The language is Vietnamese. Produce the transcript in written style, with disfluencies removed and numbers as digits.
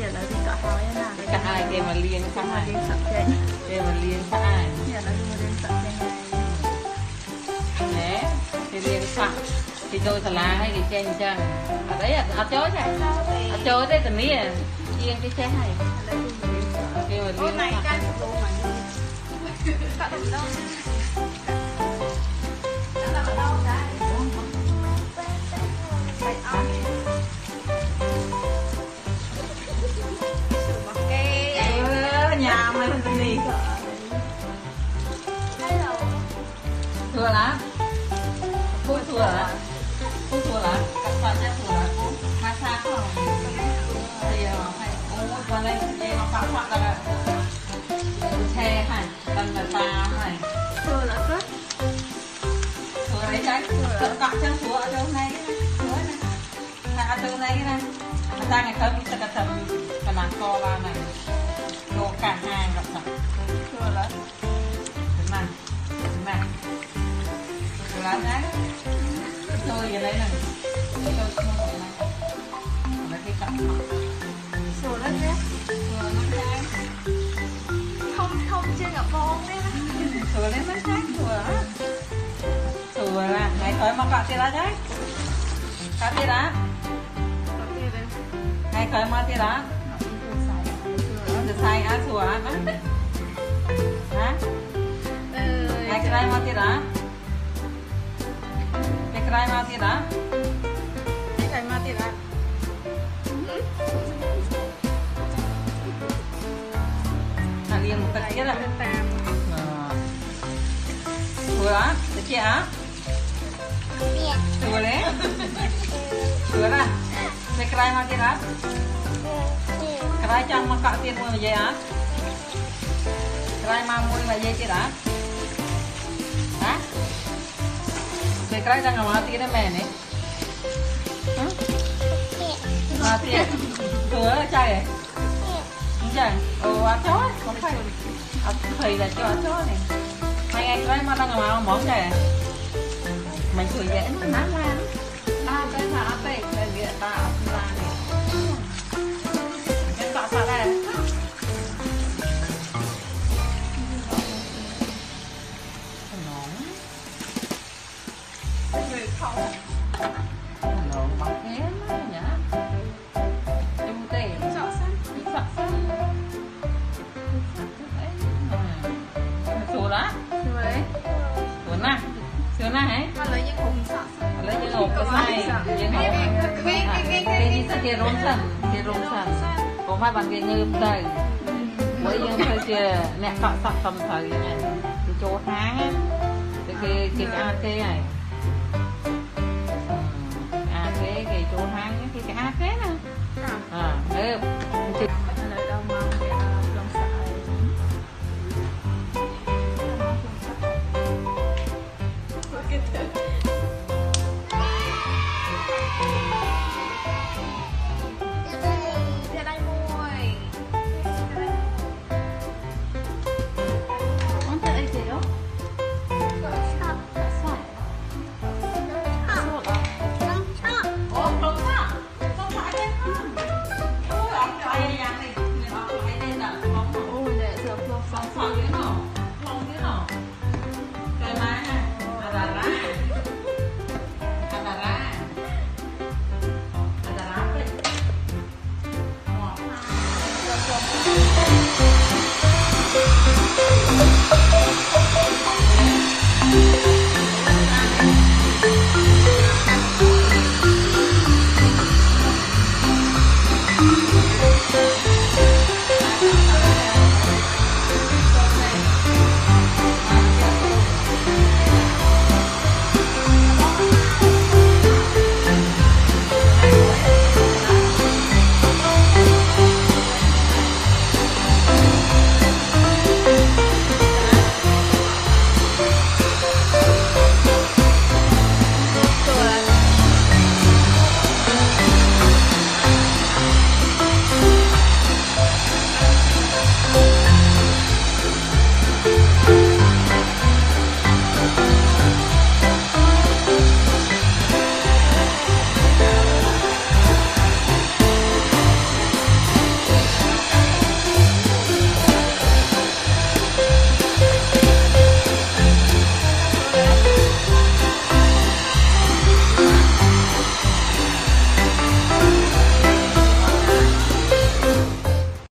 giờ là đi cả hỏi là cả hai kia mà liên cả hai đi sập trên kia mà liên cả hai giờ là đi sập trên nè thì liên sập thì tôi thà là hay thì trên chân ở đấy ở chỗ này ở chỗ đấy tầm này riêng cái xe này kia mà liên này trang đồ mà cả đồng đâu nhà mày làm gì thừa lắm cô thừa lắm cô thừa lắm các bạn sẽ thừa lắm massage không thì phải ôi qua đây để mà phá hoại là xe này cần là ta này thừa là rất thừa đấy đấy tất cả chân thừa ở đâu này thừa này ở đâu này này ta ngày thơm ta cả thơm cả nàng co ba này đồ cả hàng gặp thật thừa lắm đúng này thừa lắm đấy tôi giờ đây này tôi không có này là cái cặp thừa lắm nhé thừa lắm đấy không chơi gặp con đấy thừa lên mấy tháng thừa là ngày thôi mà cọ tiền đấy cọ tiền đó ngày thôi mà tiền đó sai á thừa á hả ngày cái mà tiền đó cái mà tiền đó cái mà tiền đó là liền một tật là thừa đó được chưa á thừa đấy thừa là cái mà tiền đó cái chẳng mà cọ tiền mua mà vậy hả cái mà mua mà vậy chứ đã hả cái đang ngồi tiền đó mẹ này mà tiền thừa trai này không chẳng ăn chó không phải thầy là cho ăn chó này hai anh cái mà đang ngồi món này mình thử dễ nát ra cái thả tệ cái gì ta ra này sao đây nón bằng kén nhá em tê sợ sủa đó sủa nè sủa nè hả mà lấy những hộp lấy những hộp cái sai những hộp cái gì sẽ kia rôm sần có phải bằng cái ngư đây với những thời kia nè cọ sọc tầm thời này cái chỗ háng á cái AK này cái chỗ háng cái AK nè được Ada